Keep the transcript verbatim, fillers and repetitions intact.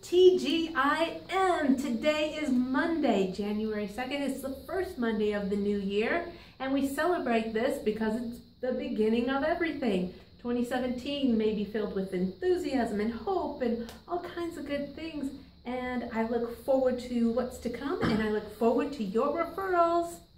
T G I M. Today is Monday, January second. It's the first Monday of the new year, and we celebrate this because it's the beginning of everything. twenty seventeen may be filled with enthusiasm and hope and all kinds of good things, and I look forward to what's to come, and I look forward to your referrals.